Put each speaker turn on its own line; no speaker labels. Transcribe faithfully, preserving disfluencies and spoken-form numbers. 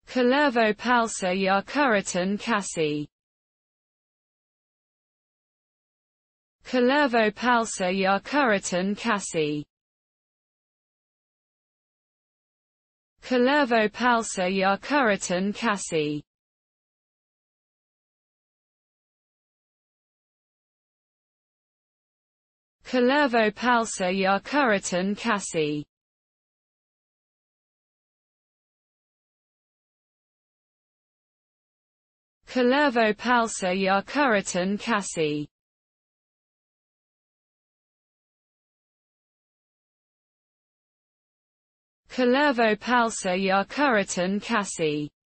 Kalervo Palsa ya kuriton käsi. Kalervo Palsa ya kuriton käsi. Kalervo Palsa ya kuriton käsi. Kalervo Palsa ya kuriton käsi. Kalervo Palsa ya kuriton käsi. Kalervo Palsa ya kuriton käsi.